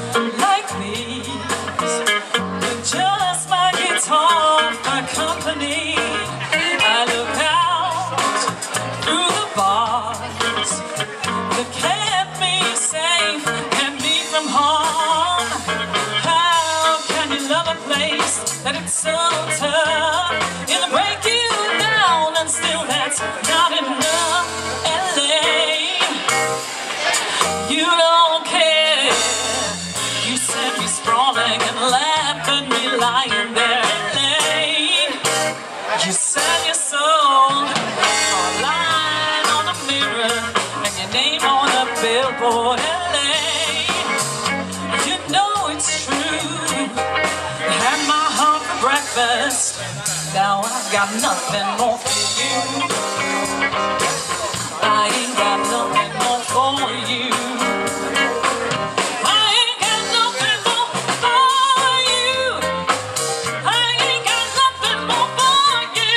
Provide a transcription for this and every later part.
like these, with just my guitar for company. I look out through the bars that kept me safe, kept me from harm. How can you love a place that it's so tough? It'll break you down, and still that's not enough. LA, you don't care. You sent me sprawling and laughed at me lying there. LA, you sell your soul for a line on a mirror and your name on a billboard. LA, you know it's true. You had my heart for breakfast. Now I've got nothing more for you. I ain't got nothing more for you. I ain't got nothing more for you. I ain't got nothing more for you,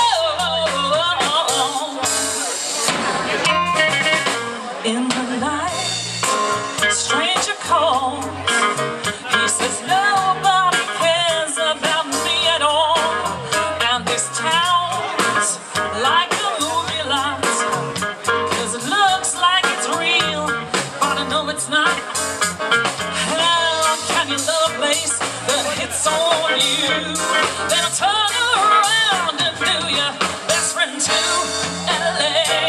no. In the night, a stranger calls. He says nobody cares about me at all. And this town's like a movie lot, 'cause it looks like it's real, but I know it's not. How can you love a place that hits on you, then turn around and do your best friend too? LA,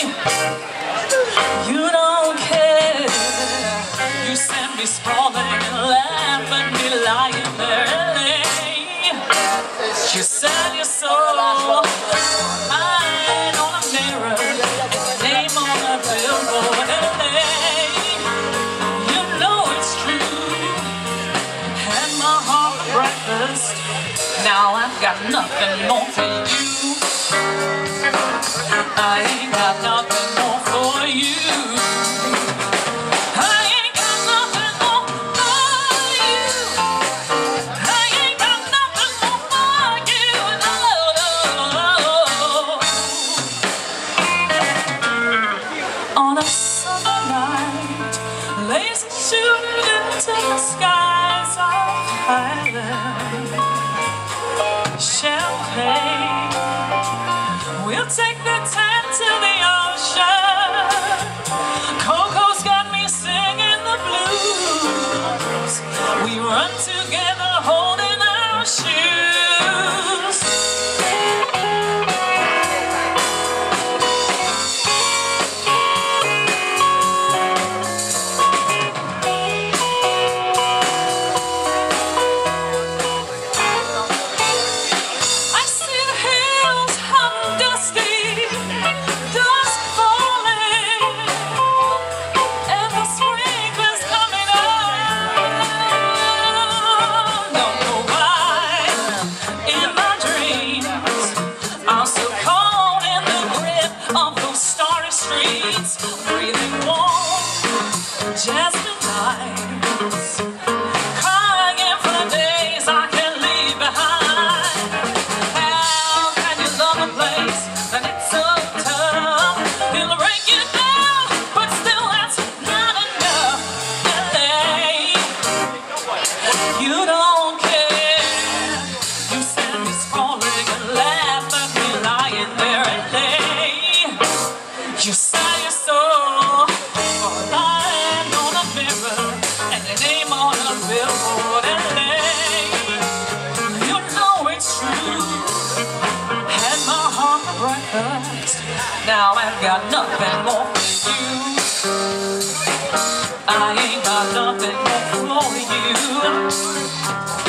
you don't care. You send me sprawling and laugh at me lying there. LA, you sell your soul, mine on a mirror, and your name on a billboard. LA, you know it's true. Had my heart for breakfast. Now I've got nothing more for you. I ain't got nothing more for you. I ain't got nothing more for you. I ain't got nothing more for you, no. On a summer night, lazy shooting into the skies of Highland. Champagne, we'll take the tan to the ocean. Coco's got me singing the blues. We run together holding our shoes. I see the hills hung dusty, dusk falling, and the sprinklers coming on. Don't know why, in my dreams, I'm so caught in the grip of those starry streets, breathing warm, jasmine nights, crying for the days I can't leave behind. How can you love a place that it's so tough? It'll break you down, but still that's not enough. LA, you don't care. You send me sprawling and laugh at me lying there. LA, you sell your soul for a line on a mirror and your name on a billboard. LA, you know it's true. Had my heart for breakfast. Now I've got nothing more for you. I ain't got nothing more for you.